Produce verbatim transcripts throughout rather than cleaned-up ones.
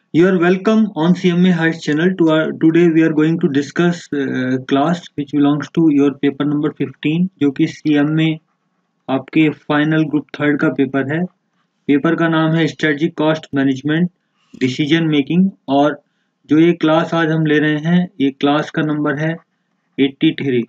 You are welcome on C M A Heights channel. To our, today we are going to discuss uh, class which belongs to your paper number fifteen, जो कि C M A आपके final group third का paper है। Paper का नाम है strategic cost management decision making, और जो ये क्लास आज हम ले रहे हैं ये क्लास का नंबर है eighty three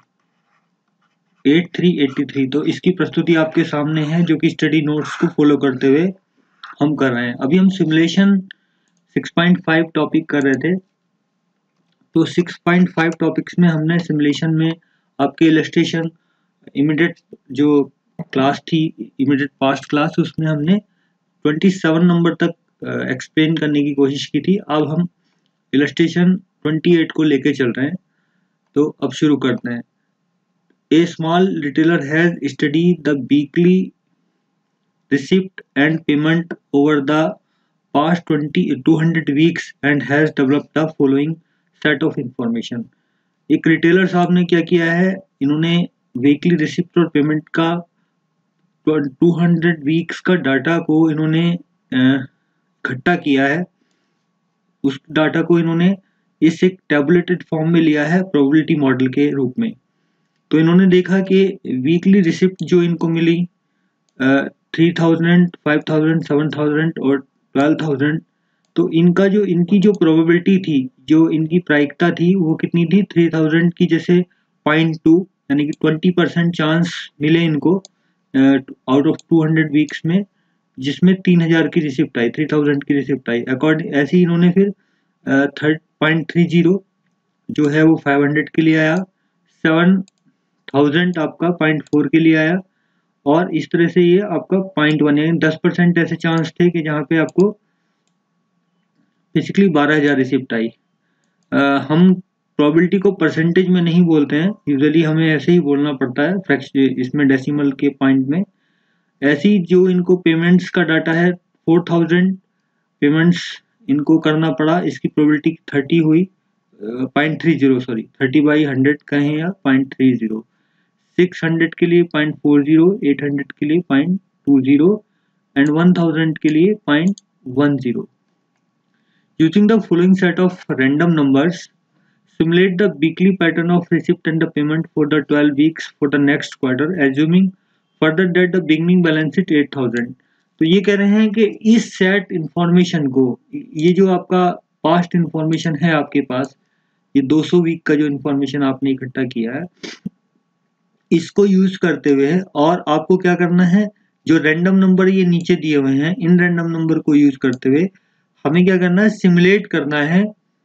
eight three eighty three. तो इसकी प्रस्तुति आपके सामने है जो कि स्टडी नोट्स को फॉलो करते हुए हम कर रहे हैं। अभी हम simulation six point five topic कर रहे थे। तो सिक्स पॉइंट फाइव टॉपिक्स में हमने सिमुलेशन में आपके इलस्ट्रेशन इमीडिएट जो क्लास थी, इमीडिएट पास्ट क्लास, उसमें हमने सत्ताईस नंबर तक एक्सप्लेन करने की कोशिश की थी। अब हम इलस्ट्रेशन अट्ठाईस को लेके चल रहे हैं। तो अब शुरू करते हैं। A small retailer has study the weekly receipt and payment over the past twenty two hundred weeks and has developed the following set of information। एक रिटेलर साहब ने क्या किया है, इन्होंने वीकली रिसिप्ट और पेमेंट का टू हंड्रेड वीक्स का डाटा को इन्होंने इकट्ठा किया है। उस डाटा को इन्होंने इस एक टैबुलेटेड फॉर्म में लिया है प्रोबेबिलिटी मॉडल के रूप में। तो इन्होंने देखा कि वीकली रिसिप्ट जो इनको मिली three thousand five thousand seven thousand और ट्वेल्व थाउजेंड, तो इनका जो इनकी जो प्रोबेबिलिटी थी, जो इनकी प्रायिकता थी, वो कितनी थी? थ्री थाउजेंड की जैसे पॉइंट टू, यानी कि ट्वेंटी परसेंट चांस मिले इनको out of two hundred weeks में, जिसमें तीन हजार की रिसिप्ट आई, थ्री थाउजेंड की रिसिप्ट आई। अकॉर्डिंग ऐसे ही इन्होंने फिर थर्ड पॉइंट थ्री जीरो जो है वो फाइव हंड्रेड के लिए आया, सेवन थाउजेंड आपका पॉइंट फोर के लिए आया, और इस तरह से ये आपका पॉइंट वन, यानी दस परसेंट ऐसे चांस थे कि जहाँ पे आपको बेसिकली बारह हजार रिसिप्ट आई। आ, हम प्रोबेबिलिटी को परसेंटेज में नहीं बोलते हैं, यूजुअली हमें ऐसे ही बोलना पड़ता है फ्रैक्शन, इसमें डेसिमल के पॉइंट में। ऐसी जो इनको पेमेंट्स का डाटा है, फोर थाउजेंड पेमेंट्स इनको करना पड़ा, इसकी प्रोबेबिलिटी थर्टी हुई, point three zero sorry thirty by hundred कहें या point three zero. Six hundred के लिए point four zero, eight hundred के लिए point two zero and one thousand के लिए point one zero. Using the following set of random numbers simulate the weekly pattern of receipt and the payment for the twelve weeks for the next quarter, assuming further that the beginning balance sheet eight thousand. तो ये कह रहे हैं कि इस set information को, ये जो आपका पास्ट इंफॉर्मेशन है आपके पास, ये दो सौ वीक का जो इंफॉर्मेशन आपने इकट्ठा किया है, इसको यूज करते हुए, और आपको क्या करना है, जो रैंडम नंबर ये नीचे दिए हुए हैं, इन रैंडम नंबर को यूज करते हुए हमें क्या करना है, सिमुलेट करना है।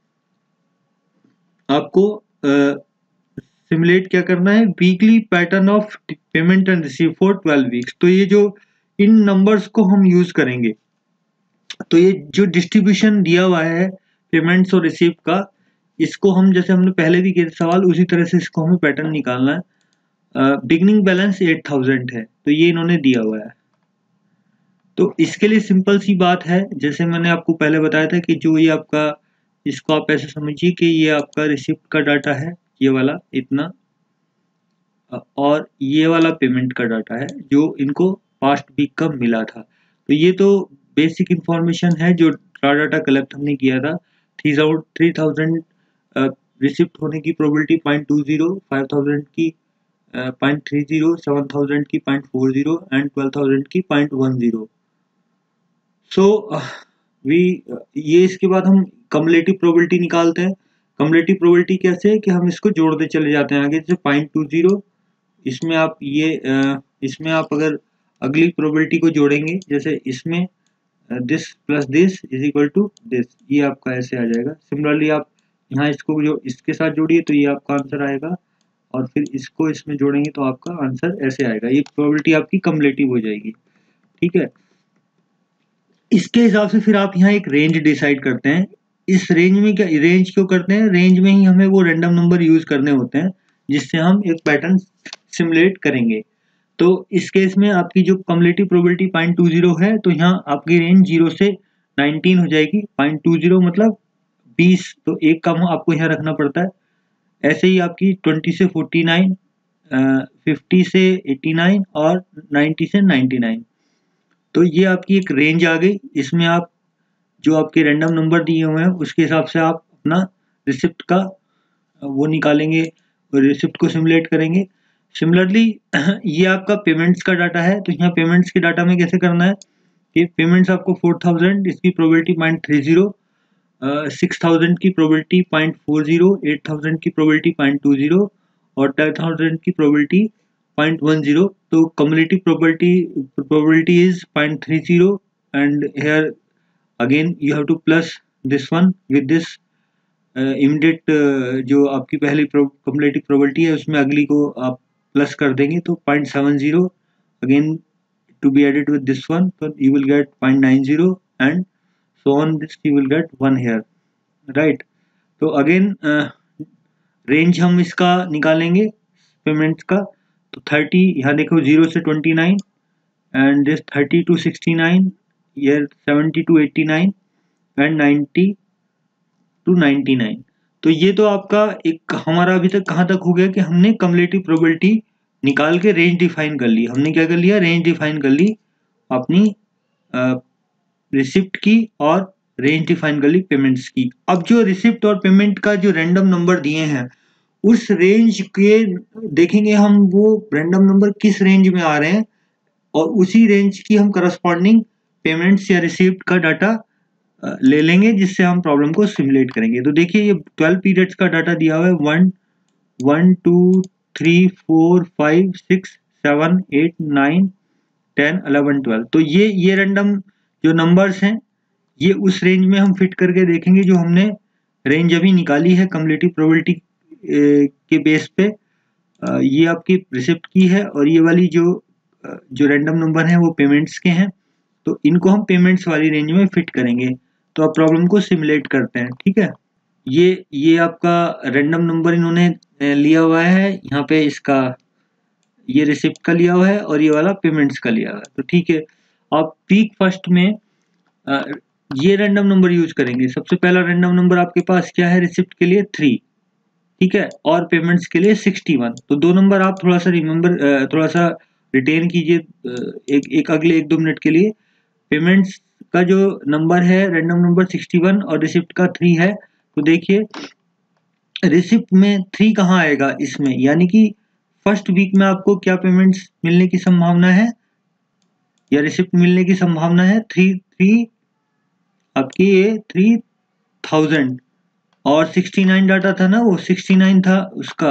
आपको सिमुलेट क्या करना है, weekly pattern of payment and receive for twelve weeks. तो ये जो इन नंबर्स को हम यूज करेंगे, तो ये जो डिस्ट्रीब्यूशन दिया हुआ है पेमेंट्स और रिसीव का, इसको हम, जैसे हमने पहले भी किया सवाल, उसी तरह से इसको हमें पैटर्न निकालना है। बिगनिंग बैलेंस एट थाउजेंड है, तो ये इन्होंने दिया हुआ है। तो इसके लिए सिंपल सी बात है, जैसे मैंने आपको पहले बताया था कि जो ये आपका, इसको आप ऐसे समझिए कि ये आपका रिसिप्ट का डाटा है, ये वाला इतना, और ये वाला पेमेंट का डाटा है जो इनको पास्ट वीक का मिला था। तो ये तो बेसिक इंफॉर्मेशन है जो डाटा कलेक्ट हमने किया था। थ्री थाउजेंड रिसिप्ट होने की probability point two zero, five thousand की point three zero, seven thousand की point four zero and twelve thousand की point one zero. So we ये इसके बाद हम कम्युलेटिव प्रोबेबिलिटी निकालते हैं। कम्युलेटिव प्रोबेबिलिटी कैसे है कि हम इसको जोड़ते चले जाते हैं आगे, जैसे पॉइंट टू जीरो, इसमें आप ये इसमें आप अगर अगली प्रोबेबिलिटी को जोड़ेंगे, जैसे इसमें this plus this is equal to this, ये आपका ऐसे आ जाएगा। सिमिलरली आप यहाँ इसको जो इसके साथ जोड़िए तो ये आपका आंसर आएगा, और फिर इसको इसमें जोड़ेंगे तो आपका आंसर ऐसे आएगा। ये प्रोबेबिलिटी आपकी कम्युलेटिव हो जाएगी, ठीक है। इसके हिसाब से फिर आप यहाँ एक रेंज डिसाइड करते हैं। इस रेंज में क्या, रेंज क्यों करते हैं, रेंज में ही हमें वो रैंडम नंबर यूज करने होते हैं जिससे हम एक पैटर्न सिमुलेट करेंगे। तो इस केस में आपकी जो cumulative probability point two zero है, तो यहाँ आपकी रेंज जीरो से नाइनटीन हो जाएगी। पॉइंट टू जीरो मतलब बीस, तो एक कम आपको यहाँ रखना पड़ता है। ऐसे ही आपकी ट्वेंटी से फोर्टी नाइन, फिफ्टी से एटी नाइन और नाइन्टी से नाइन्टी नाइन। तो ये आपकी एक रेंज आ गई। इसमें आप जो आपके रैंडम नंबर दिए हुए हैं उसके हिसाब से आप अपना रिसिप्ट का वो निकालेंगे, रिसिप्ट को सिमुलेट करेंगे। सिमिलरली ये आपका पेमेंट्स का डाटा है, तो यहाँ पेमेंट्स के डाटा में कैसे करना है कि पेमेंट्स आपको फोर थाउजेंड, इसकी probability point three zero, six thousand की probability point four zero, eight thousand की प्रोबेबिलिटी पॉइंट टू जीरो और टेन थाउजेंड की प्रोबेबिलिटी पॉइंट वन जीरो। तो cumulative probability probability is point three zero and here again you have to plus this one with this immediate जो आपकी पहली cumulative probability है उसमें अगली को आप प्लस कर देंगे, तो point seven zero again to be added with this one, तो you will get point nine zero and so on this you will get one here, right? तो अगेन रेंज हम इसका निकालेंगे पेमेंट्स का, तो थर्टी यहाँ देखो जीरो से twenty nine and this thirty to sixty nine, ये seventy to eighty nine and ninety to ninety nine. तो ये तो आपका एक हमारा अभी तक कहाँ तक हो गया कि हमने कम्युलेटिव प्रोबेबिलिटी निकाल के रेंज डिफाइन कर ली। हमने क्या कर लिया, रेंज डिफाइन कर ली अपनी रिसिप्ट की और रेंज डिफाइन कर ली पेमेंट्स की। अब जो रिसिप्ट और पेमेंट का जो रैंडम नंबर दिए हैं उस रेंज के देखेंगे हम वो रैंडम नंबर किस रेंज में आ रहे हैं और उसी रेंज की हम करस्पॉन्डिंग पेमेंट्स या रिसिप्ट का डाटा ले लेंगे जिससे हम प्रॉब्लम को सिमुलेट करेंगे। तो देखिए ये ट्वेल्व पीरियड्स का डाटा दिया हुआ है, one one two three four five six seven eight nine ten eleven twelve. तो ये ये रैंडम जो नंबर्स हैं ये उस रेंज में हम फिट करके देखेंगे जो हमने रेंज अभी निकाली है कम्युलेटिव प्रोबेबिलिटी के बेस पे। ये आपकी रिसिप्ट की है और ये वाली जो जो रैंडम नंबर हैं वो पेमेंट्स के हैं, तो इनको हम पेमेंट्स वाली रेंज में फिट करेंगे। तो आप प्रॉब्लम को सिमुलेट करते हैं, ठीक है। ये ये आपका रैंडम नंबर इन्होंने लिया हुआ है, यहाँ पे इसका ये रिसिप्ट का लिया हुआ है और ये वाला पेमेंट्स का लिया हुआ है। तो ठीक है, आप पीक फर्स्ट में आ, ये रैंडम नंबर यूज करेंगे। सबसे पहला रैंडम नंबर आपके पास क्या है रिसिप्ट के लिए, थ्री, ठीक है, और पेमेंट्स के लिए सिक्सटी वन। तो दो नंबर आप थोड़ा सा रिमेंबर थोड़ा सा रिटेन कीजिए एक एक अगले एक दो मिनट के लिए। पेमेंट्स का जो नंबर है रैंडम नंबर सिक्सटी वन और रिसिप्ट का थ्री है। तो देखिए रिसिप्ट में थ्री कहाँ आएगा इसमें, यानी कि फर्स्ट वीक में आपको क्या पेमेंट्स मिलने की संभावना है या रिसिप्ट मिलने की संभावना है, थ्री थ्री आपकी ये थ्री थाउजेंड और सिक्सटी नाइन डाटा था ना, वो सिक्सटी नाइन था उसका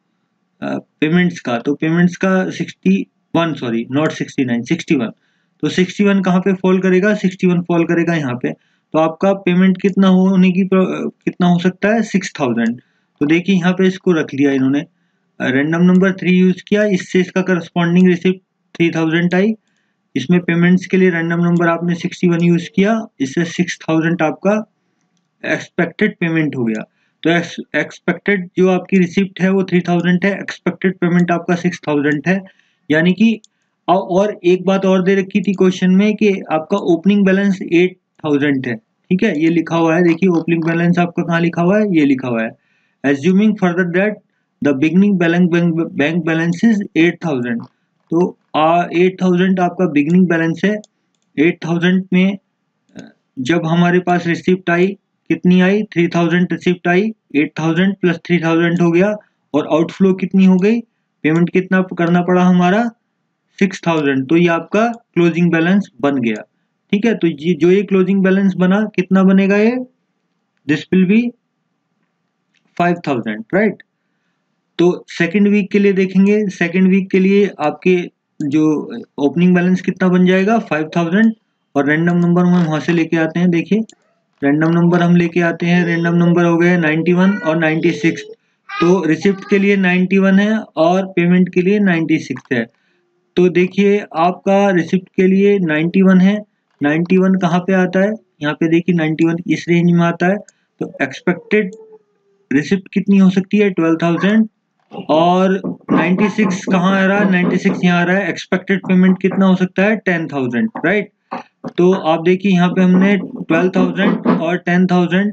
पेमेंट्स का। तो पेमेंट्स का sixty one, sorry not sixty nine, sixty one. तो सिक्सटी वन कहाँ पे फॉल करेगा, सिक्सटी वन फॉल करेगा यहाँ पे। तो आपका पेमेंट कितना होने की कितना हो सकता है, सिक्स थाउजेंड। तो देखिए यहाँ पे इसको रख लिया इन्होंने, रैंडम नंबर थ्री यूज किया, इससे इसका करस्पॉन्डिंग रिसिप्ट थ्री थाउजेंड आई। इसमें पेमेंट्स के लिए रैंडम नंबर आपने सिक्सटी वन यूज किया, इससे सिक्स थाउजेंड आपका एक्सपेक्टेड पेमेंट हो गया। तो एक्सपेक्टेड जो आपकी रिसिप्ट है वो थ्री थाउजेंड है, एक्सपेक्टेड पेमेंट आपका सिक्स थाउजेंड है। यानी कि और एक बात और दे रखी थी क्वेश्चन में कि आपका ओपनिंग बैलेंस एट थाउजेंड है, ठीक है, ये लिखा हुआ है। देखिए ओपनिंग बैलेंस आपका कहाँ लिखा हुआ है, ये लिखा हुआ है, assuming further that the beginning balance bank balance is eight thousand. तो एट थाउजेंड आपका बिगनिंग बैलेंस है। एट थाउजेंड में जब हमारे पास रिसिप्ट आई कितनी आई, थ्री थाउजेंड रिसिप्ट आई, eight thousand plus three thousand हो गया और आउटफ्लो कितनी हो गई, पेमेंट कितना करना पड़ा हमारा, सिक्स थाउजेंड। तो ये आपका क्लोजिंग बैलेंस बन गया, ठीक है। तो ये जो ये क्लोजिंग बैलेंस बना कितना बनेगा, ये this will be five thousand, right. तो सेकेंड वीक के लिए देखेंगे, सेकेंड वीक के लिए आपके जो ओपनिंग बैलेंस कितना बन जाएगा, फाइव थाउजेंड, और रैंडम नंबर हम वहां से लेके आते हैं। देखिए रैंडम नंबर हम लेके आते हैं, रैंडम नंबर हो गए नाइन्टी वन और नाइन्टी सिक्स। तो रिसिप्ट के लिए नाइन्टी वन है और पेमेंट के लिए नाइन्टी सिक्स है। तो देखिए आपका रिसिप्ट के लिए नाइन्टी वन है, नाइन्टी वन कहाँ पे आता है, यहाँ पे देखिए नाइन्टी वन इस रेंज में आता है। तो एक्सपेक्टेड रिसिप्ट कितनी हो सकती है, ट्वेल्व थाउजेंड, और नाइन्टी सिक्स कहाँ आ रहा है, नाइन्टी सिक्स यहाँ आ रहा है। एक्सपेक्टेड पेमेंट कितना हो सकता है, टेन थाउजेंड, राइट। तो आप देखिए यहाँ पे हमने ट्वेल्व थाउजेंड और टेन थाउजेंड,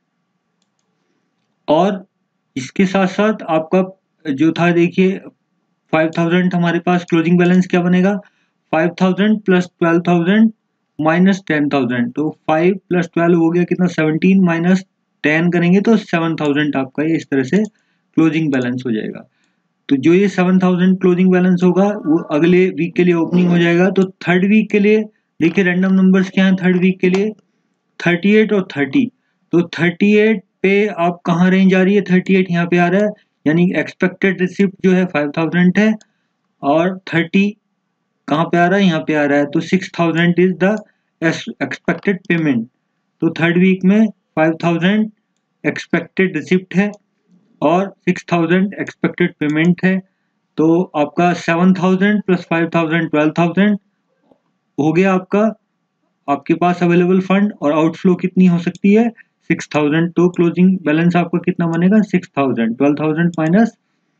और इसके साथ साथ आपका जो था देखिए फाइव थाउजेंड हमारे पास क्लोजिंग बैलेंस क्या बनेगा, five thousand plus twelve thousand minus ten thousand, तो फाइव प्लस ट्वेल्व हो गया कितना, सेवनटीन, माइनस टेन करेंगे तो सेवन थाउजेंड आपका ये इस तरह से क्लोजिंग बैलेंस हो जाएगा। तो जो ये सेवन थाउजेंड क्लोजिंग बैलेंस होगा वो अगले वीक के लिए ओपनिंग हो जाएगा। तो थर्ड वीक के लिए देखिए रैंडम नंबर्स क्या हैं थर्ड वीक के लिए, थर्टी एट और थर्टी। तो थर्टी एट पे आप कहाँ रेंज आ रही है, थर्टी एट यहाँ पे आ रहा है, यानी एक्सपेक्टेड रिसिप्ट जो है फाइव थाउजेंड है, और थर्टी कहाँ पे आ रहा है, यहाँ पे आ रहा है, तो six thousand is the expected payment. तो थर्ड वीक में फाइव थाउजेंड एक्सपेक्टेड रिसिप्ट है और सिक्स थाउजेंड एक्सपेक्टेड पेमेंट है। तो आपका seven thousand plus five thousand twelve thousand हो गया आपका, आपके पास अवेलेबल फंड, और आउटफ्लो कितनी हो सकती है, सिक्स थाउजेंड। तो क्लोजिंग बैलेंस आपका कितना बनेगा, six thousand, twelve thousand minus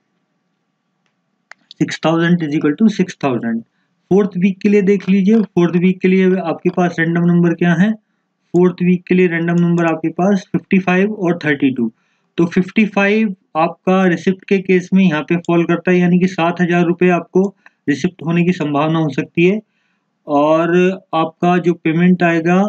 six thousand is equal to six thousand. Fourth week के लिए देख लीजिए, फोर्थ वीक के लिए आपके पास रैंडम नंबर क्या है, फोर्थ वीक के लिए रैंडम नंबर आपके पास फिफ्टी फाइव और थर्टी टू। तो फिफ्टी फाइव आपका रिसिप्ट के केस में यहाँ पे फॉल करता है, यानी कि सात हजार रुपये आपको रिसिप्ट होने की संभावना हो सकती है। और आपका जो पेमेंट आएगा,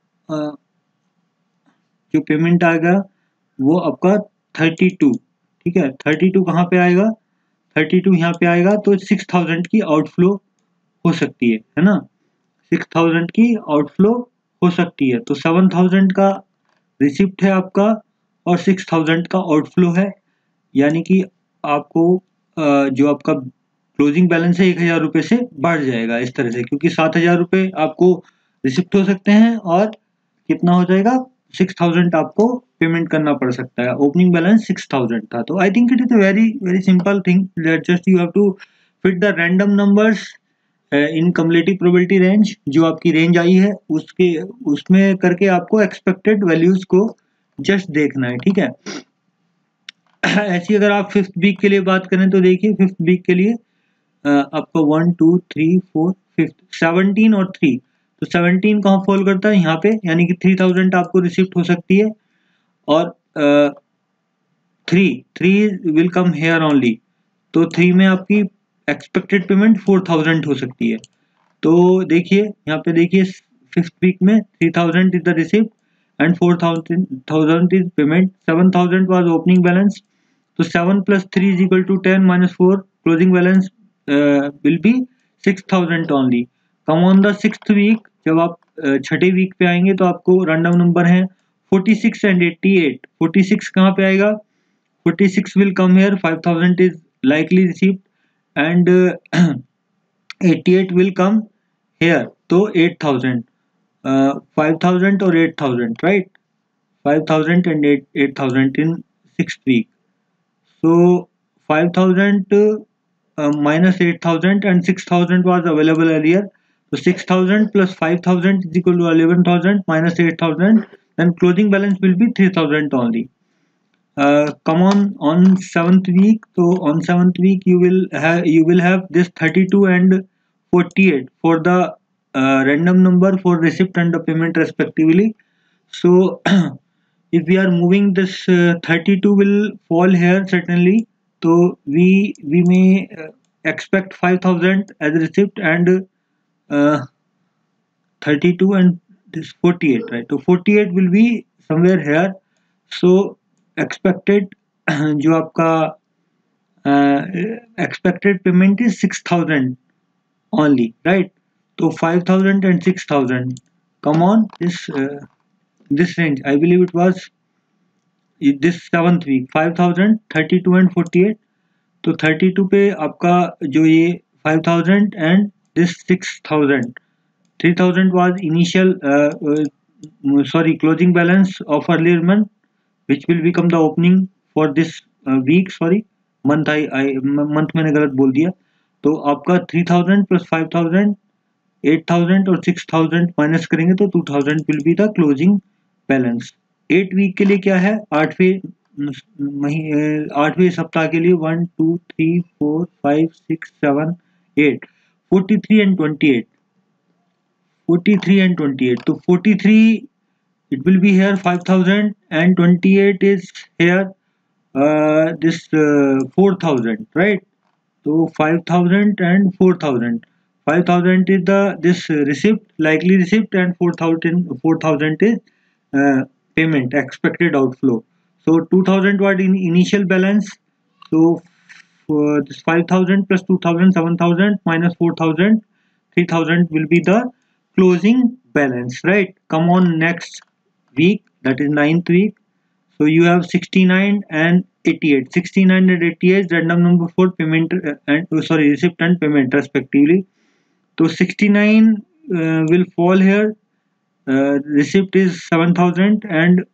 जो पेमेंट आएगा वो आपका थर्टी टू, ठीक है, थर्टी टू कहाँ पे आएगा, थर्टी टू यहाँ पे आएगा। तो सिक्स थाउजेंड की आउटफ्लो हो सकती है है ना, सिक्स थाउजेंड की आउटफ्लो हो सकती है। तो सेवन थाउजेंड का रिसिप्ट है आपका और सिक्स थाउजेंड का आउटफ्लो है, यानी कि आपको जो आपका क्लोजिंग बैलेंस है एक हज़ार रुपये से बढ़ जाएगा इस तरह से, क्योंकि सात हज़ार रुपये आपको रिसिप्ट हो सकते हैं और कितना हो जाएगा, सिक्स थाउजेंड आपको पेमेंट करना पड़ सकता है। ओपनिंग बैलेंस सिक्स थाउजेंड था। तो I think it is a very very simple thing that just you have to fit the random numbers in cumulative probability range, जो आपकी रेंज आई है उसके उसमें करके आपको एक्सपेक्टेड वैल्यूज को जस्ट देखना है, ठीक है। ऐसी अगर आप फिफ्थ वीक के लिए बात करें तो देखिए फिफ्थ वीक के लिए आपका one two three four fifth seventeen और थ्री, तो सेवनटीन कहाँ फॉल करता है, यहाँ पे, यानी कि थ्री थाउजेंड आपको रिसिप्ट हो सकती है, और three three will come here only. तो थ्री में आपकी एक्सपेक्टेड पेमेंट फोर थाउजेंड हो सकती है। तो देखिए यहाँ पे देखिए फिफ्थ वीक में three thousand is the receipt and four thousand is payment, seven thousand was opening balance. तो seven plus three is equal to ten minus four, closing balance will be six thousand only. Come on the sixth week, जब आप छठे week पे आएंगे तो आपको random number है forty six and eighty eight. Forty six कहाँ पे आएगा, forty six will come hair, five thousand is likely receipt and eighty eight will come here. तो एट थाउजेंड, फाइव थाउजेंड और eight thousand, right, five thousand and eight thousand in sixth week. So five thousand uh, minus eight thousand and six thousand was available earlier. So six thousand plus five thousand is equal to eleven thousand minus eight thousand. Then closing balance will be three thousand only. Uh, come on on seventh week. So on seventh week you will have you will have this thirty-two and forty-eight for the uh, random number for receipt and the payment respectively. So if we are moving this uh, thirty-two will fall here certainly, so we we may uh, expect five thousand as receipt and uh, thirty-two and this forty-eight, right, so forty-eight will be somewhere here. So expected जो आपका uh, expected payment is six thousand only, right, so five thousand and six thousand, come on, this uh, this range I believe it was this seventh week five thousand, thirty two and forty eight. तो thirty two पे आपका जो ये five thousand and this six thousand, three thousand was initial sorry closing balance of earlier month which will become the opening for this week, sorry month, I I month मैंने गलत बोल दिया। तो आपका three thousand plus five thousand, eight thousand और six thousand minus करेंगे तो two thousand will be the closing balance. Eight week के लिए क्या है, आठवें महीने आठवें सप्ताह के लिए one two three four five six seven eight, forty three and twenty eight, forty three and twenty eight. तो forty three it will be here five thousand and twenty-eight is here uh, this uh, four thousand, right, so five thousand and four thousand, five thousand is the this receipt, likely receipt, and four thousand four thousand is uh, payment, expected outflow. So two thousand what in initial balance. So for this five thousand plus two thousand, seven thousand minus four thousand, three thousand will be the closing balance, right? Come on, next week, that is ninth week. So you have sixty-nine and eighty-eight. sixty-nine and eighty-eight random number for payment uh, and oh, sorry, receipt and payment respectively. So sixty-nine uh, will fall here. Uh, receipt is seven thousand and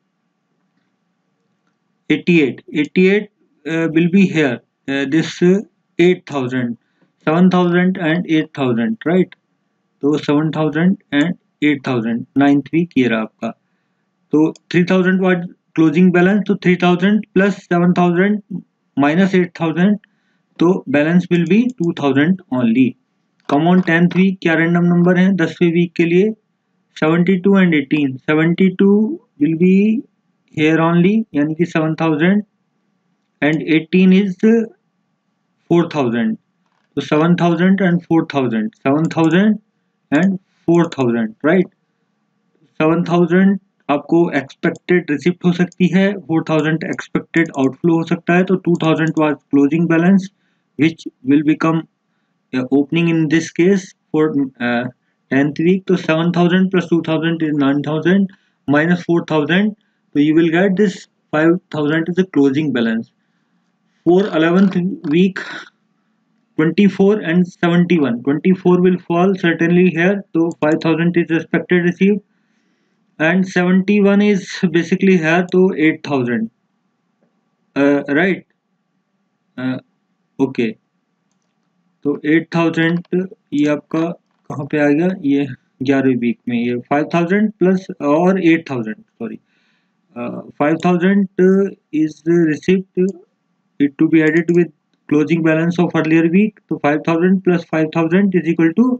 eighty-eight. eighty-eight uh, will be here. Uh, this uh, eight thousand. seven thousand and eight thousand, right? So seven thousand and eight thousand. ninth week ये रहा आपका. तो three thousand what closing balance, तो three thousand plus seven thousand minus eight thousand, तो balance will be two thousand only. Come on, tenth week क्या random number है दसवें week के लिए? seventy-two and eighteen. seventy-two will be here only, यानी कि seven thousand, and eighteen is four thousand. So seven thousand and four thousand. seven thousand and four thousand, right? seven thousand आपको expected receipt हो सकती है, four thousand expected outflow हो सकता है. तो two thousand was closing balance which will become opening in this case for tenth week. तो seven thousand plus two thousand is nine thousand minus four thousand, so you will get this five thousand is the closing balance. For eleventh week, twenty-four and seventy-one. twenty-four will fall certainly here, so five thousand is expected received, and seventy-one is basically here, तो eight thousand, uh, right? uh, okay, तो eight thousand ये आपका कहाँ पे आ गया, ये ग्यारहवें week में. ये five thousand प्लस और eight thousand, sorry, five thousand is receipt, it to be added with closing balance of earlier week. So five thousand plus five thousand is equal to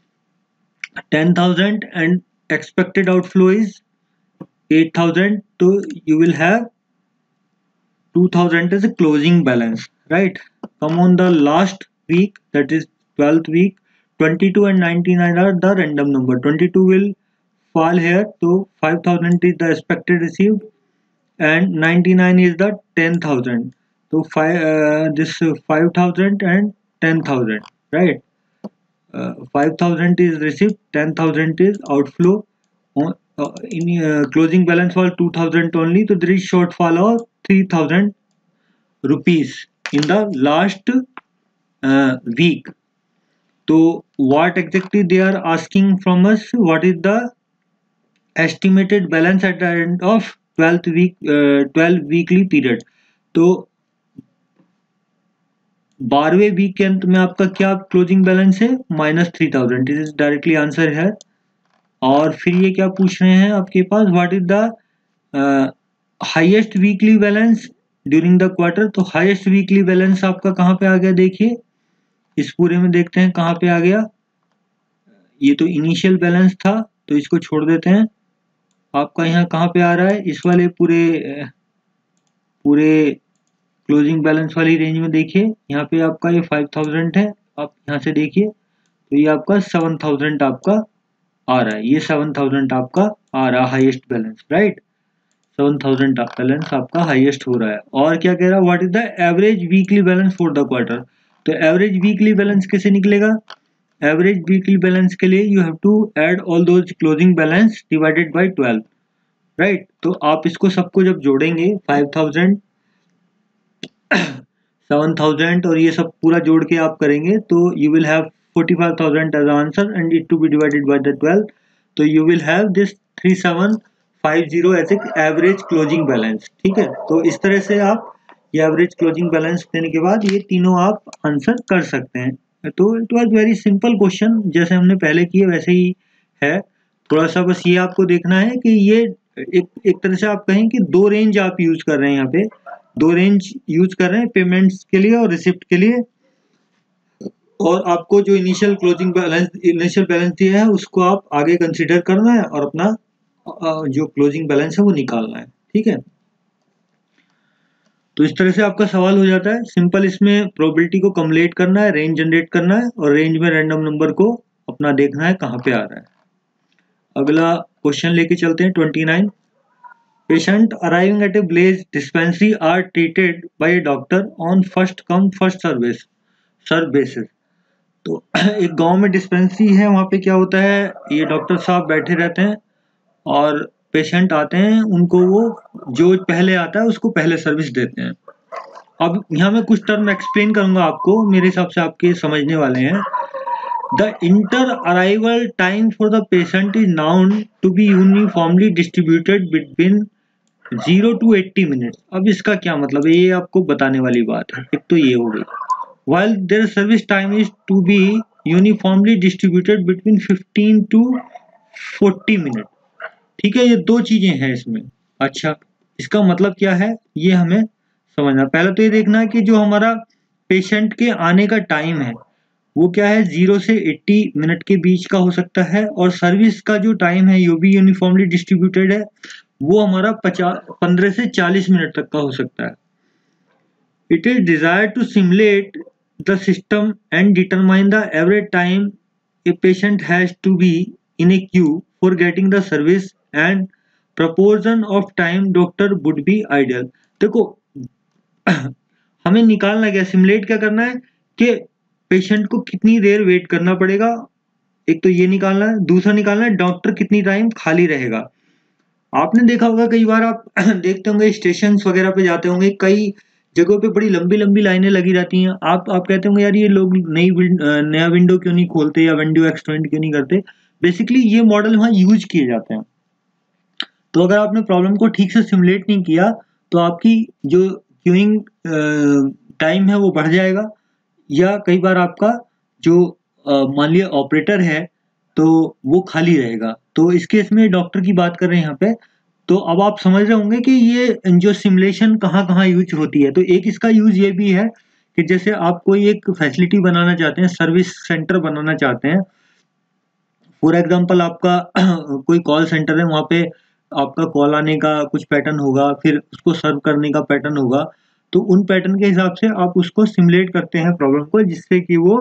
ten thousand, and expected outflow is eight thousand. So you will have two thousand as a closing balance, right? Come on the last week, that is twelfth week. twenty-two and ninety-nine are the random number. twenty-two will fall here, so five thousand is the expected received, and ninety-nine is the ten thousand. So five, uh, this uh, five thousand and ten thousand, right? Uh, five thousand is received, ten thousand is outflow. Uh, uh, in uh, closing balance was two thousand only, so there is shortfall of three thousand rupees in the last uh, week. So what exactly they are asking from us? What is the estimated balance at the end of twelfth week, uh, twelve weekly period? तो बारहवें week के अंत में आपका क्या closing balance है? Minus three thousand. This is directly answer है. और फिर ये क्या पूछ रहे हैं आपके पास, what is the highest weekly balance during the quarter. तो हाईएस्ट वीकली बैलेंस आपका कहाँ पे आ गया, देखिए इस पूरे में देखते हैं कहाँ पे आ गया. ये तो इनिशियल बैलेंस था, तो इसको छोड़ देते हैं. आपका यहाँ कहाँ पे आ रहा है, इस वाले पूरे पूरे क्लोजिंग बैलेंस वाली रेंज में देखिए. यहाँ पे आपका ये फाइव थाउजेंड है, आप यहाँ से देखिए तो ये आपका सेवन थाउजेंड आपका आ रहा है. ये सेवन थाउजेंड आपका आ रहा है highest balance, right? Seven thousand balance आपका हाईएस्ट हो रहा है. और क्या कह रहा है, what is the average weekly balance for the quarter. तो एवरेज वीकली बैलेंस कैसे निकलेगा? एवरेज वीकली बैलेंस के लिए you have to add all those closing balance divided by twelve, right? तो आप इसको सबको जब जोड़ेंगे, फाइव थाउजेंड, सेवन थाउजेंड और ये सब पूरा जोड़ के आप करेंगे, तो you will have forty five thousand as answer and it to be divided by the twelve. तो you will have this three seven five zero as a average closing balance. ठीक है, तो इस तरह से आप ये एवरेज क्लोजिंग बैलेंस देने के बाद ये तीनों आप आंसर कर सकते हैं. तो it was very simple question, जैसे हमने पहले किए वैसे ही है. थोड़ा सा बस ये आपको देखना है कि ये एक एक तरह से आप कहें कि दो रेंज आप यूज कर रहे हैं, यहाँ पे दो रेंज यूज कर रहे हैं, पेमेंट्स के लिए और रिसिप्ट के लिए. और आपको जो initial closing balance initial balance दिया है उसको आप आगे कंसीडर करना है और अपना जो क्लोजिंग बैलेंस है वो निकालना है. ठीक है, तो इस तरह से आपका सवाल हो जाता है। सिंपल इसमें प्रोबेबिलिटी को कम्युलेट करना है, रेंज जनरेट करना है और रेंज में रैंडम नंबर को अपना देखना है कहाँ पे आ रहा है। अगला क्वेश्चन लेके चलते हैं twenty nine. Patient arriving at a village dispensary are treated by a doctor on first come first service serve basis. तो एक गांव में डिस्पेंसरी है, वहाँ पे क्या होता है, ये डॉक्टर साहब बैठे रहते हैं और पेशेंट आते हैं, उनको वो जो पहले आता है उसको पहले सर्विस देते हैं। अब यहाँ मैं कुछ टर्म एक्सप्लेन करूंगा आपको, मेरे हिसाब से आपके समझने वाले हैं। The inter arrival time for the patient is known to be uniformly distributed between zero to eighty minutes. अब इसका क्या मतलब है, ये आपको बताने वाली बात है। एक तो ये हो गई, while their service time is to be uniformly distributed between fifteen to forty minute. ठीक है, ये दो चीजें हैं इसमें। अच्छा, इसका मतलब क्या है ये हमें समझना। पहले तो ये देखना है कि जो हमारा पेशेंट के आने का टाइम है वो क्या है, जीरो से एट्टी मिनट के बीच का हो सकता है, और सर्विस का जो टाइम है ये भी यूनिफॉर्मली डिस्ट्रीब्यूटेड है, वो हमारा पचास पंद्रह से चालीस मिनट तक का हो सकता है। It is desired to simulate the system and determine the average time a patient has to be in a queue for getting the service and proportion of time doctor would be ideal। देखो हमें निकालना क्या, simulate क्या करना है कि patient को कितनी देर वेट करना पड़ेगा, एक तो ये निकालना है। दूसरा निकालना है डॉक्टर कितनी टाइम खाली रहेगा। आपने देखा होगा कई बार आप देखते होंगे स्टेशन वगैरह पे जाते होंगे, कई जगहों पे बड़ी लंबी लंबी लाइनें लगी रहती हैं। आप आप कहते होंगे यार ये लोग नई नया विंडो क्यों नहीं खोलते या विंडो एक्सटेंड क्यों नहीं करते। बेसिकली ये मॉडल वहाँ यूज किए जाते हैं। तो अगर आपने प्रॉब्लम को ठीक से सिमुलेट नहीं किया तो आपकी जो क्यूइंग टाइम है वो बढ़ जाएगा, या कई बार आपका जो मान लिया ऑपरेटर है तो वो खाली रहेगा। तो इस केस में डॉक्टर की बात कर रहे हैं यहाँ पे। तो अब आप समझ रहे होंगे कि ये जो सिमुलेशन कहाँ कहाँ यूज होती है। तो एक इसका यूज ये भी है कि जैसे आप कोई एक फैसिलिटी बनाना चाहते हैं, सर्विस सेंटर बनाना चाहते हैं, फॉर एग्जांपल आपका कोई कॉल सेंटर है, वहाँ पे आपका कॉल आने का कुछ पैटर्न होगा, फिर उसको सर्व करने का पैटर्न होगा। तो उन पैटर्न के हिसाब से आप उसको सिमुलेट करते हैं प्रॉब्लम को, जिससे कि वो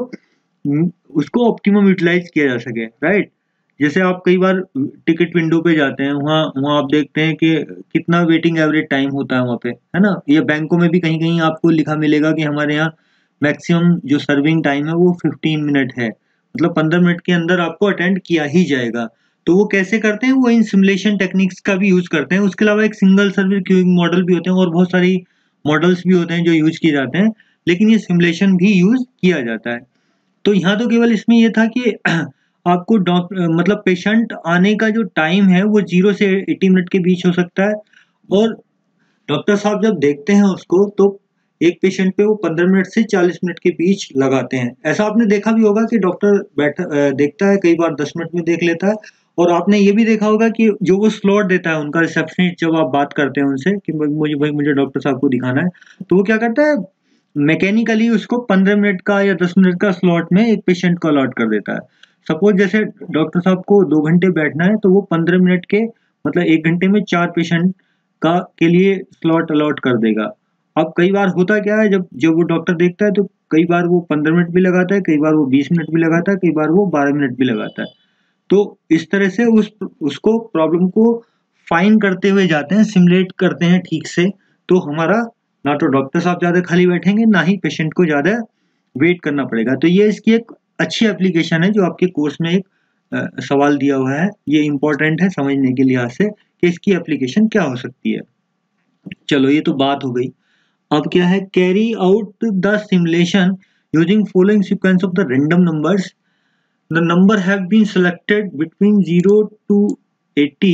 उसको ऑप्टिमम यूटिलाइज किया जा सके, राइट। जैसे आप कई बार टिकट विंडो पे जाते हैं, वहाँ वहाँ आप देखते हैं कि कितना वेटिंग एवरेज टाइम होता है वहाँ पे, है ना। या बैंकों में भी कहीं कहीं आपको लिखा मिलेगा कि हमारे यहाँ मैक्सिमम जो सर्विंग टाइम है वो फिफ्टीन मिनट है, मतलब पंद्रह मिनट के अंदर आपको अटेंड किया ही जाएगा। तो वो कैसे करते हैं, वो इन सिमुलेशन टेक्निक्स का भी यूज करते हैं। उसके अलावा एक सिंगल सर्विस क्यूइंग मॉडल भी होते हैं और बहुत सारी मॉडल्स भी होते हैं जो यूज किए जाते हैं, लेकिन ये सिमुलेशन भी यूज किया जाता है। तो यहाँ तो केवल इसमें ये था कि आपको डॉक्टर मतलब पेशेंट आने का जो टाइम है वो जीरो से एटी मिनट के बीच हो सकता है, और डॉक्टर साहब जब देखते हैं उसको तो एक पेशेंट पे वो पंद्रह मिनट से चालीस मिनट के बीच लगाते हैं। ऐसा आपने देखा भी होगा कि डॉक्टर बैठा देखता है, कई बार दस मिनट में देख लेता है। और आपने ये भी देखा होगा कि जो वो स्लॉट देता है उनका रिसेप्शनिस्ट, जब आप बात करते हैं उनसे कि मुझे भाई मुझे डॉक्टर साहब को दिखाना है, तो वो क्या करता है, मैकेनिकली उसको पंद्रह मिनट का या दस मिनट का स्लॉट में एक पेशेंट को अलॉट कर देता है। सपोज जैसे डॉक्टर साहब को दो घंटे बैठना है तो वो पंद्रह मिनट के मतलब एक घंटे में चार पेशेंट का के लिए स्लॉट अलॉट कर देगा। अब कई बार होता क्या है, जब जब वो डॉक्टर देखता है तो कई बार वो पंद्रह मिनट भी लगाता है, कई बार वो बीस मिनट भी लगाता है, कई बार वो बारह मिनट भी लगाता है। तो इस तरह से उस उसको प्रॉब्लम को फाइन करते हुए जाते हैं, सिमुलेट करते हैं ठीक से। तो हमारा ना तो डॉक्टर साहब ज़्यादा खाली बैठेंगे, ना ही पेशेंट को ज़्यादा वेट करना पड़ेगा। तो ये इसकी एक अच्छी एप्लीकेशन है जो आपके कोर्स में एक आ, सवाल दिया हुआ है। ये इंपॉर्टेंट है समझने के लिहाज से कि इसकी एप्लीकेशन क्या हो सकती है। चलो ये तो बात हो गई। अब क्या है, carry out the simulation using following sequence of the random numbers. The number have been selected between zero to eighty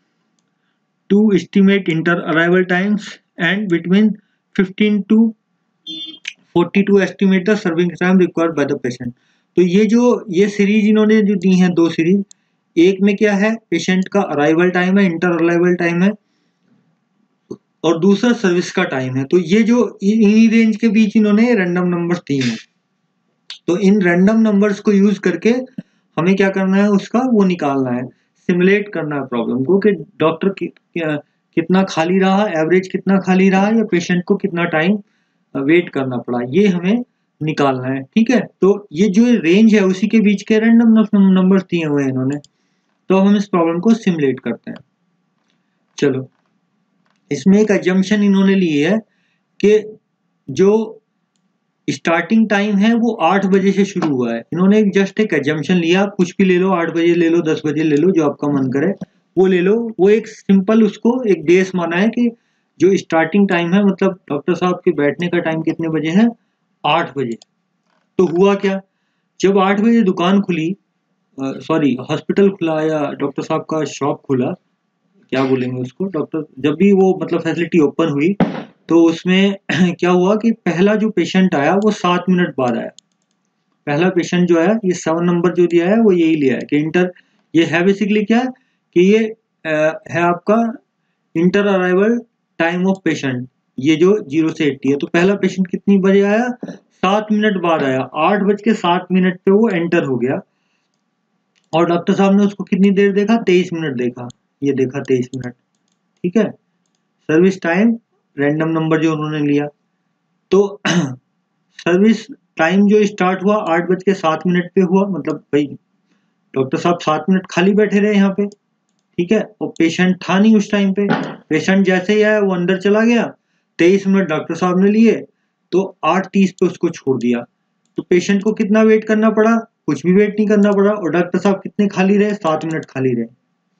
to estimate inter-arrival times and between fifteen to forty to estimate the serving time required by the patient। तो ये जो ये series इन्होंने जो दी हैं दो series, एक में क्या है पेशेंट का अराइवल टाइम है, इंटर अराइवल टाइम है, और दूसरा सर्विस का टाइम है। तो ये जो इन्हीं रेंज के बीच इन्होंने रैंडम नंबर्स दिए हैं। तो इन रैंडम नंबर्स को यूज करके हमें क्या करना है, उसका वो निकालना है, सिमुलेट करना है प्रॉब्लम को कि डॉक्टर कि, कितना खाली रहा, एवरेज कितना खाली रहा, या पेशेंट को कितना टाइम वेट करना पड़ा, ये हमें निकालना है। ठीक है, तो ये जो रेंज है उसी के बीच के रैंडम नंबर्स दिए हुए हैं इन्होंने। तो हम इस प्रॉब्लम को सिमुलेट करते हैं। चलो, इसमें एक अजम्पशन इन्होंने ली है कि जो स्टार्टिंग टाइम है वो आठ बजे से शुरू हुआ है। इन्होंने एक जस्ट एक अजम्पशन लिया, आप कुछ भी ले लो, आठ बजे ले लो, दस बजे ले लो, जो आपका मन करे वो ले लो। वो एक सिंपल उसको एक बेस माना है कि जो स्टार्टिंग टाइम है, मतलब डॉक्टर साहब के बैठने का टाइम कितने बजे है, आठ बजे। तो हुआ क्या, जब आठ बजे दुकान खुली, सॉरी हॉस्पिटल खुला या डॉक्टर साहब का शॉप खुला, क्या बोलेंगे उसको, डॉक्टर जब भी वो मतलब फैसिलिटी ओपन हुई, तो उसमें क्या हुआ कि पहला जो पेशेंट आया वो सात मिनट बाद आया। पहला पेशेंट जो आया, ये सेवन नंबर जो दिया है वो यही लिया है कि इंटर, ये है बेसिकली क्या है कि ये आ, है आपका inter arrival time of patient, ये जो जीरो से एट्टी है। तो पहला पेशेंट कितनी बजे आया, सात मिनट बाद आया, आठ बज के सात मिनट पे वो एंटर हो गया। और डॉक्टर साहब ने उसको कितनी देर देखा, तेईस मिनट देखा, ये देखा तेईस मिनट। ठीक है, सर्विस टाइम रैंडम नंबर जो उन्होंने लिया। तो सर्विस टाइम जो स्टार्ट हुआ आठ बज के सात मिनट पे हुआ, मतलब भाई डॉक्टर साहब सात मिनट खाली बैठे रहे यहाँ पे। ठीक है, और पेशेंट था नहीं उस टाइम पे। पेशेंट जैसे ही आया वो अंदर चला गया, तेईस मिनट डॉक्टर साहब ने लिए, तो आठ तीस पे उसको छोड़ दिया। तो पेशेंट को कितना वेट करना पड़ा, कुछ भी वेट नहीं करना पड़ा, और डॉक्टर साहब कितने खाली रहे, सात मिनट खाली रहे।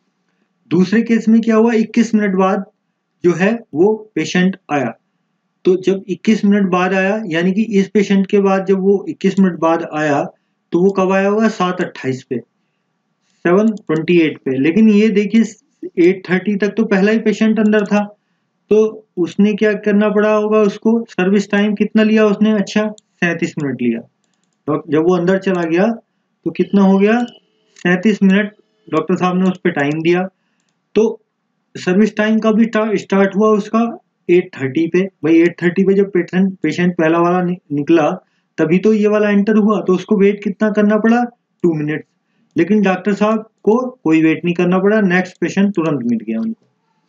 दूसरे केस में क्या हुआ, इक्कीस मिनट बाद जो है वो पेशेंट आया। तो जब इक्कीस मिनट बाद आया, यानी कि इस पेशेंट के बाद जब वो इक्कीस मिनट बाद आया, तो वो कब आया होगा, सात अट्ठाईस पे, सेवन ट्वेंटी एट पे। लेकिन ये देखिए एट थर्टी तक तो पहला ही पेशेंट अंदर था, तो उसने क्या करना पड़ा होगा, उसको सर्विस टाइम कितना लिया उसने, अच्छा सैंतीस मिनट लिया। तो जब वो अंदर चला गया तो कितना हो गया, सैंतीस मिनट डॉक्टर साहब ने उस पर टाइम दिया। तो सर्विस टाइम का भी स्टार्ट हुआ उसका एट थर्टी पे। भाई एट थर्टी पे जब पेशेंट पेशेंट पहला वाला नि, निकला, तभी तो ये वाला एंटर हुआ, तो उसको वेट कितना करना पड़ा, टू मिनट। लेकिन डॉक्टर साहब को कोई वेट नहीं करना पड़ा, नेक्स्ट पेशेंट तुरंत मिल गया उनको।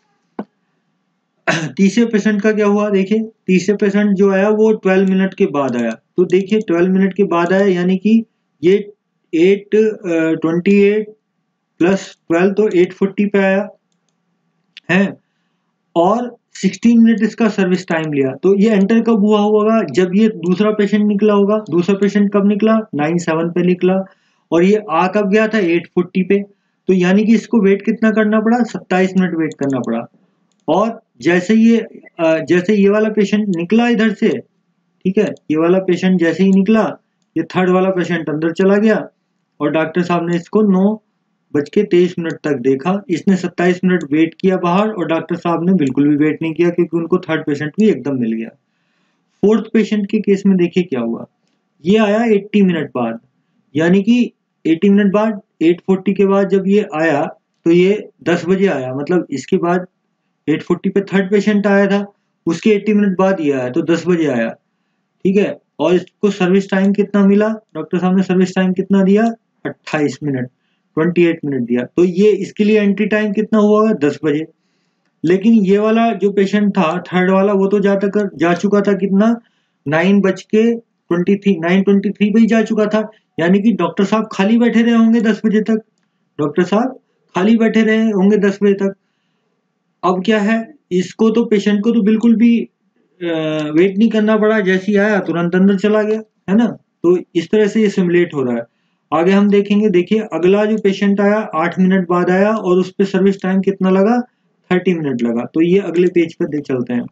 तीसरे पेशेंट का क्या हुआ, देखिए तीसरे पेशेंट जो आया वो ट्वेल्व मिनट के बाद आया। तो देखिए ट्वेल्व मिनट के बाद आया, यानी कि ये eight twenty eight plus twelve, तो एट फोर्टी पे आया है, और सिक्सटीन मिनट इसका सर्विस टाइम लिया। तो ये एंटर कब हुआ होगा, जब ये दूसरा पेशेंट निकला होगा। दूसरा पेशेंट कब निकला, नाइन सेवन पे निकला, और ये आ कब गया था, एट फोर्टी पे। तो यानी कि इसको वेट कितना करना पड़ा, सत्ताईस मिनट वेट करना पड़ा। और जैसे ये जैसे ये वाला पेशेंट निकला इधर से, ठीक है, ये वाला पेशेंट जैसे ही निकला, ये थर्ड वाला पेशेंट अंदर चला गया, और डॉक्टर साहब ने इसको नौ बज के तेईस मिनट तक देखा। इसने सत्ताईस मिनट वेट किया बाहर, और डॉक्टर साहब ने बिल्कुल भी वेट नहीं किया, क्योंकि उनको थर्ड पेशेंट भी एकदम मिल गया। फोर्थ पेशेंट के केस में देखिए क्या हुआ, ये आया अस्सी मिनट बाद, यानी कि अस्सी मिनट बाद एट फोर्टी के बाद जब ये आया, तो ये दस बजे आया, मतलब इसके बाद एट फोर्टी पे थर्ड पेशेंट आया था, उसके अस्सी मिनट बाद ये आया, तो दस बजे आया। ठीक है, और इसको सर्विस टाइम कितना मिला, डॉक्टर साहब ने सर्विस टाइम कितना दिया, अट्ठाईस मिनट, अट्ठाईस मिनट दिया। तो ये इसके लिए एंट्री टाइम कितना हुआ, दस बजे। लेकिन ये वाला जो पेशेंट था थर्ड वाला, वो तो जा तक जा चुका था कितना, नाइन बज के twenty three nine twenty three पे ही जा चुका था। यानी कि डॉक्टर साहब खाली बैठे रहे होंगे दस बजे तक, डॉक्टर साहब खाली बैठे रहे होंगे दस बजे तक। अब क्या है, इसको तो पेशेंट को तो बिल्कुल भी वेट नहीं करना पड़ा, जैसे ही आया तुरंत अंदर चला गया, है ना। तो इस तरह से ये सिमुलेट हो रहा है। आगे हम देखेंगे, देखिए अगला जो पेशेंट आया आठ मिनट बाद आया, और उस पर सर्विस टाइम कितना लगा, थर्टी मिनट लगा। तो ये अगले पेज पर देख चलते हैं।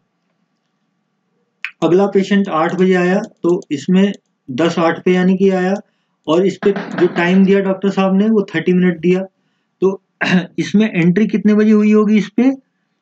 अगला पेशेंट आठ बजे आया, तो इसमें दस आठ पे यानी कि आया, और इस पे जो टाइम दिया डॉक्टर साहब ने वो थर्टी मिनट दिया। तो इसमें एंट्री कितने बजे हुई होगी, इस पे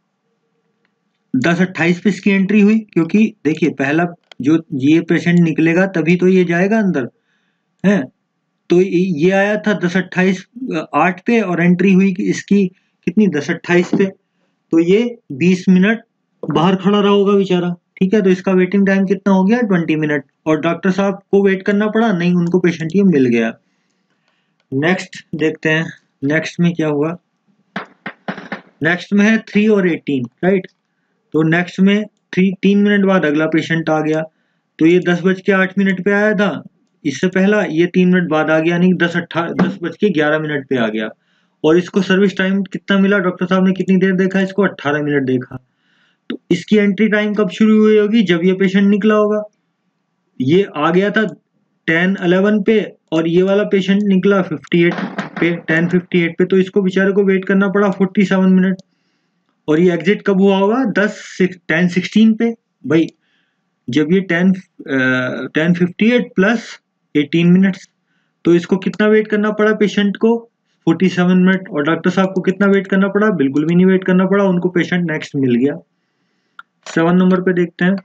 दस अट्ठाईस पे इसकी एंट्री हुई, क्योंकि देखिए पहला जो ये पेशेंट निकलेगा तभी तो ये जाएगा अंदर, है। तो ये आया था दस अट्ठाईस आठ पे, और एंट्री हुई इसकी कितनी, दस अट्ठाईस पे। तो ये बीस मिनट बाहर खड़ा रहा होगा बेचारा। ठीक है, तो इसका वेटिंग टाइम कितना हो गया, ट्वेंटी मिनट। और डॉक्टर साहब को वेट करना पड़ा नहीं, उनको पेशेंट ये मिल गया। नेक्स्ट देखते हैं, नेक्स्ट में क्या हुआ। नेक्स्ट में है थ्री और एटीन, राइट। तो नेक्स्ट में थ्री तीन मिनट बाद अगला पेशेंट आ गया, तो ये दस बज के आठ मिनट पे आया था, इससे पहला ये तीन मिनट बाद आ गया, यानी दस अट्ठा दस बज के ग्यारह मिनट पे आ गया। और इसको सर्विस टाइम कितना मिला, डॉक्टर साहब ने कितनी देर देखा इसको, अट्ठारह मिनट देखा। तो इसकी एंट्री टाइम कब शुरू हुई होगी, जब ये पेशेंट निकला होगा। ये आ गया था टेन इलेवन पे और ये वाला पेशेंट निकला फिफ्टी एट पे, टेन फिफ्टी एट पे, तो इसको बेचारे को वेट करना पड़ा फोर्टी सेवन मिनट। और ये एग्जिट कब हुआ होगा, दस टेन सिक्सटीन पे। भाई जब ये ten ten fifty eight plus eighteen minutes, तो इसको कितना वेट करना पड़ा पेशेंट को, फोर्टी सेवन मिनट। और डॉक्टर साहब को कितना वेट करना पड़ा, बिल्कुल भी नहीं वेट करना पड़ा, उनको पेशेंट नेक्स्ट मिल गया। सेवन नंबर पे देखते हैं,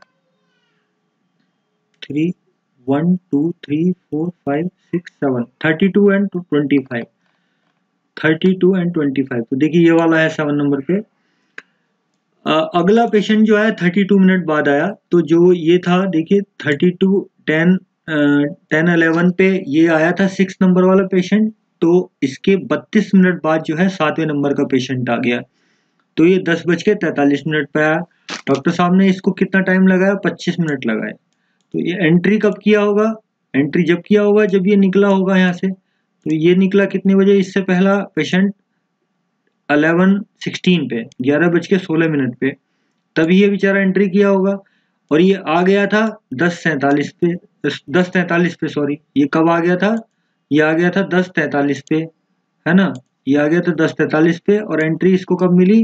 three one two three four five six seven, thirty two and twenty five, thirty two and twenty five. तो देखिए ये वाला है सेवन नंबर पे। आ, अगला पेशेंट जो है थर्टी टू मिनट बाद आया, तो जो ये था देखिए thirty two ten ten eleven पे ये आया था सिक्स नंबर वाला पेशेंट, तो इसके बत्तीस मिनट बाद जो है सातवें नंबर का पेशेंट आ गया, तो ये दस बज के तैंतालीस मिनट पे आया। डॉक्टर साहब ने इसको कितना टाइम लगाया, पच्चीस मिनट लगाए। तो ये एंट्री कब किया होगा, एंट्री जब किया होगा जब ये निकला होगा यहाँ से। तो ये निकला कितने बजे, इससे पहला पेशेंट इलेवन सिक्सटीन पे, ग्यारह बज के सोलह मिनट पे, तभी ये बेचारा एंट्री किया होगा। और ये आ गया था दस सैंतालीस पे, दस तैंतालीस पे सॉरी, ये कब आ गया था, ये आ गया था दस तैंतालीस पे, है ना, ये आ गया था दस तैंतालीस पे। और एंट्री इसको कब मिली,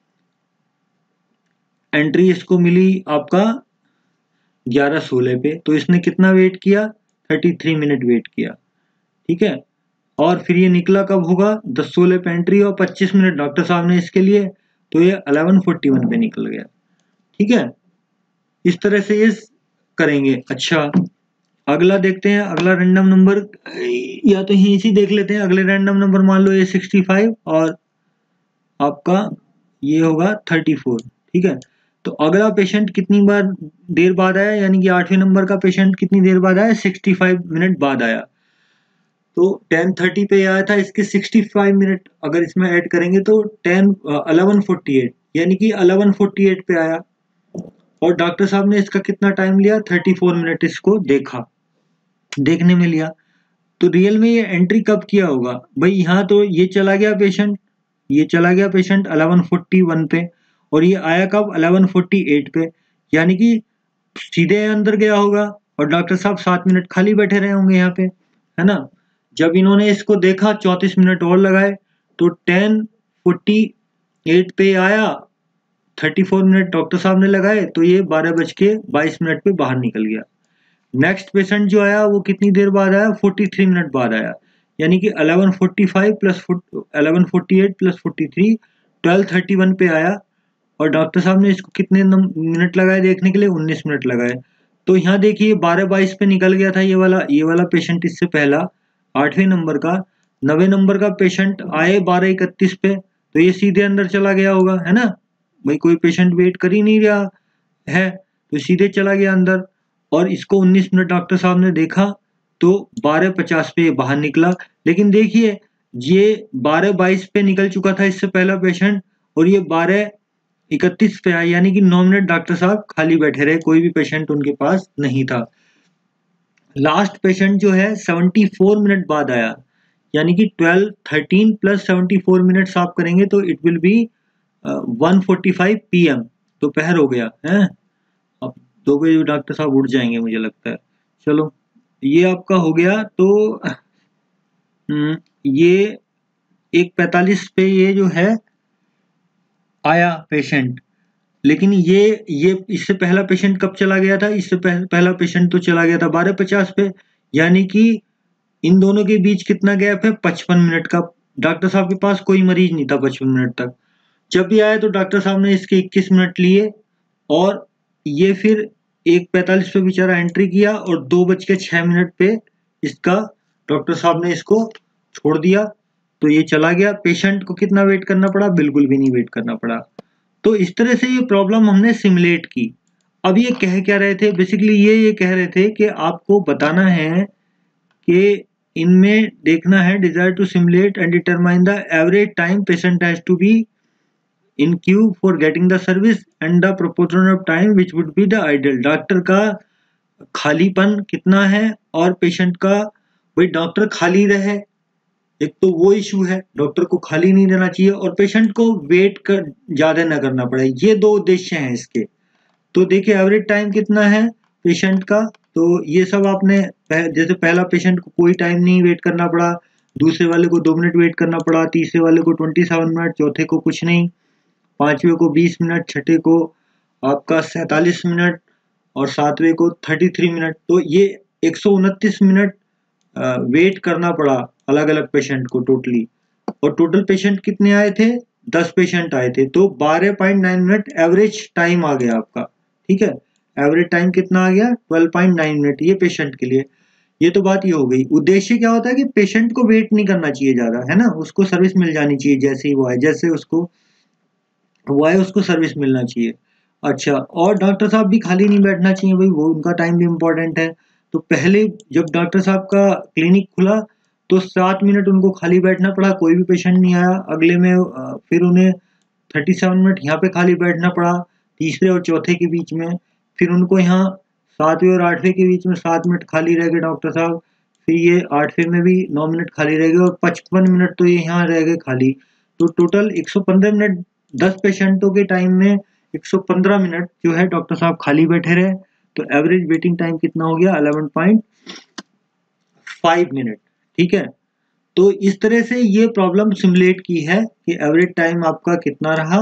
एंट्री इसको मिली आपका ग्यारह सोलह पे। तो इसने कितना वेट किया, थर्टी थ्री मिनट वेट किया, ठीक है। और फिर ये निकला कब होगा, दस सोलह पे एंट्री और पच्चीस मिनट डॉक्टर साहब ने इसके लिए, तो ये इलेवन फोर्टी वन पे निकल गया, ठीक है। इस तरह से ये करेंगे। अच्छा अगला देखते हैं, अगला रैंडम नंबर, या तो यहीं से देख लेते हैं। अगले रैंडम नंबर मान लो ये सिक्सटी फाइव और आपका ये होगा थर्टी फोर, ठीक है। तो अगला पेशेंट कितनी बार देर बाद आया, यानी कि आठवें नंबर का पेशेंट कितनी देर बाद आया, सिक्सटी फाइव मिनट बाद आया। तो टेन थर्टी पे आया था, इसके सिक्सटी फाइव मिनट अगर इसमें ऐड करेंगे तो टेन इलेवन फोर्टी एट, यानी कि इलेवन फोर्टी एट पे आया। और डॉक्टर साहब ने इसका कितना टाइम लिया, थर्टी फोर मिनट इसको देखा, देखने में लिया। तो रियल में ये एंट्री कब किया होगा भाई, यहाँ तो ये चला गया पेशेंट, ये चला गया पेशेंट इलेवन फोर्टी वन पे, और ये आया कब, इलेवन फोर्टी एट पे, यानी कि सीधे अंदर गया होगा और डॉक्टर साहब सात मिनट खाली बैठे रहे होंगे यहाँ पे, है ना। जब इन्होंने इसको देखा चौंतीस मिनट और लगाए, तो टेन फोर्टी एट पे आया, थर्टी फोर मिनट डॉक्टर साहब ने लगाए, तो ये बारह बज के बाईस मिनट पे बाहर निकल गया। नेक्स्ट पेशेंट जो आया वो कितनी देर बाद आया, फोर्टी थ्री मिनट बाद आया, यानी कि eleven forty five plus eleven forty eight plus forty three, twelve thirty one पे आया। और डॉक्टर साहब ने इसको कितने मिनट लगाए देखने के लिए, उन्नीस मिनट लगाए। तो यहाँ देखिए बारह बाईस पे निकल गया था ये वाला ये वाला पेशेंट, इससे पहला आठवें नंबर का। नवे नंबर का पेशेंट आए बारह इकतीस पे, तो ये सीधे अंदर चला गया होगा, है ना भाई, कोई पेशेंट वेट कर ही नहीं रहा है, तो सीधे चला गया अंदर। और इसको उन्नीस मिनट डॉक्टर साहब ने देखा, तो बारह पचास पे बाहर निकला। लेकिन देखिए ये बारह बाईस पे निकल चुका था इससे पहला पेशेंट, और ये बारह इकतीस पे आया, यानी कि नौ मिनट डॉक्टर साहब खाली बैठे रहे, कोई भी पेशेंट उनके पास नहीं था। लास्ट पेशेंट जो है सेवेंटी फोर मिनट बाद आया, यानी कि twelve thirteen plus seventy four minutes आप करेंगे तो it will be one forty five P M, दोपहर हो गया है। अब दो बजे डॉक्टर साहब उठ जाएंगे मुझे लगता है। चलो ये आपका हो गया। तो ये एक पैंतालीस पे ये जो है आया पेशेंट, लेकिन ये ये इससे पहला पेशेंट कब चला गया था, इससे पह, पहला पेशेंट तो चला गया था बारह पचास पे, यानी कि इन दोनों के बीच कितना गैप है, पचपन मिनट का। डॉक्टर साहब के पास कोई मरीज नहीं था पचपन मिनट तक। जब भी आया तो डॉक्टर साहब ने इसके इक्कीस मिनट लिए, और ये फिर एक पैंतालीस पे बेचारा एंट्री किया, और दो बज के छह मिनट पे इसका डॉक्टर साहब ने इसको छोड़ दिया, तो ये चला गया। पेशेंट को कितना वेट करना पड़ा, बिल्कुल भी नहीं वेट करना पड़ा। तो इस तरह से ये प्रॉब्लम हमने सिमुलेट की। अब ये कह क्या रहे थे, बेसिकली ये ये कह रहे थे कि आपको बताना है कि इनमें देखना है, desire to simulate and determine the average time patient has to be in queue for getting the service and the proportion of time which would be the ideal. Doctor का खालीपन कितना है और पेशेंट का, भाई डॉक्टर खाली रहे, एक तो वो इशू है, डॉक्टर को खाली नहीं रहना चाहिए और पेशेंट को वेट कर ज्यादा ना करना पड़े, ये दो उद्देश्य हैं इसके। तो देखिए एवरेज टाइम कितना है पेशेंट का, तो ये सब आपने जैसे पहला पेशेंट को कोई टाइम नहीं वेट करना पड़ा, दूसरे वाले को दो मिनट वेट करना पड़ा, तीसरे वाले को सत्ताईस मिनट, चौथे को कुछ नहीं, पांचवे को बीस मिनट, छठे को आपका सैतालीस मिनट और सातवें को तैंतीस मिनट। तो ये एक सौ उनतीस मिनट वेट करना पड़ा अलग अलग पेशेंट को टोटली। और टोटल पेशेंट कितने आए थे, दस पेशेंट आए थे, तो बारह पॉइंट नौ मिनट एवरेज टाइम आ गया आपका। ठीक है, एवरेज टाइम कितना आ गया, बारह पॉइंट नौ मिनट, ये पेशेंट के लिए। ये तो बात ये हो गई। उद्देश्य क्या होता है कि पेशेंट को वेट नहीं करना चाहिए ज्यादा, है ना, उसको सर्विस मिल जानी चाहिए जैसे ही वो आए, जैसे उसको वो आए उसको सर्विस मिलना चाहिए। अच्छा, और डॉक्टर साहब भी खाली नहीं बैठना चाहिए भाई, वो उनका टाइम भी इम्पोर्टेंट है। तो पहले जब डॉक्टर साहब का क्लिनिक खुला तो सात मिनट उनको खाली बैठना पड़ा, कोई भी पेशेंट नहीं आया। अगले में फिर उन्हें सैंतीस मिनट यहाँ पे खाली बैठना पड़ा, तीसरे और चौथे के बीच में। फिर उनको यहाँ सातवें और आठवें के बीच में सात मिनट खाली रह गए डॉक्टर साहब। फिर ये आठवें में भी नौ मिनट खाली रह गए और पचपन मिनट तो ये यहाँ रह गए खाली। तो टोटल एक सौ पंद्रह मिनट दस पेशेंटों के टाइम में एक सौ पंद्रह मिनट जो है डॉक्टर साहब खाली बैठे रहे। तो एवरेज वेटिंग टाइम कितना हो गया, ग्यारह पॉइंट पाँच मिनट। ठीक है, तो इस तरह से ये प्रॉब्लम सिमुलेट की है कि एवरेज टाइम आपका कितना रहा,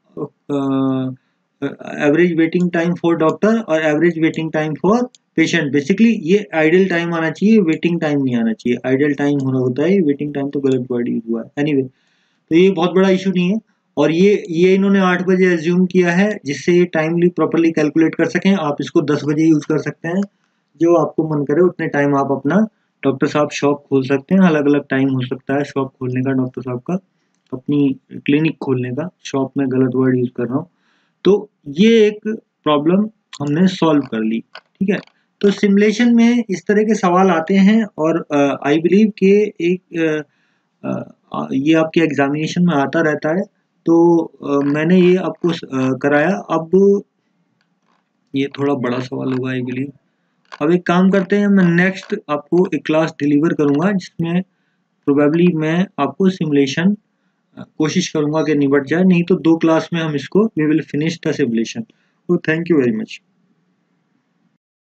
average waiting time for doctor और average waiting time for patient. Basically ये आइडियल टाइम आना चाहिए, वेटिंग टाइम नहीं आना चाहिए। आइडियल टाइम होना होता है, वेटिंग टाइम तो गलत वर्ड यूज हुआ है। एनीवे, तो ये बहुत बड़ा इशू नहीं है। और ये ये इन्होंने आठ बजे एज्यूम किया है जिससे ये टाइमली प्रॉपर्ली कैलकुलेट कर सकें। आप इसको दस बजे यूज कर सकते हैं, जो आपको मन करे उतने टाइम आप अपना डॉक्टर साहब शॉप खोल सकते हैं। अलग अलग टाइम हो सकता है शॉप खोलने का, डॉक्टर साहब का अपनी क्लिनिक खोलने का। शॉप में गलत वर्ड यूज कर रहा हूँ। तो ये एक प्रॉब्लम हमने सॉल्व कर ली। ठीक है, तो सिमुलेशन में इस तरह के सवाल आते हैं और आई बिलीव के एक आ, आ, ये आपके एग्जामिनेशन में आता रहता है। तो आ, मैंने ये आपको आ, कराया। अब ये थोड़ा बड़ा सवाल होगा आई बिलीव। अब एक काम करते हैं, मैं नेक्स्ट आपको एक क्लास डिलीवर करूंगा जिसमें प्रोबेबली मैं आपको सिमुलेशन कोशिश करूंगा कि निपट जाए, नहीं तो दो क्लास में हम इसको we will finish the simulation. तो थैंक यू वेरी मच।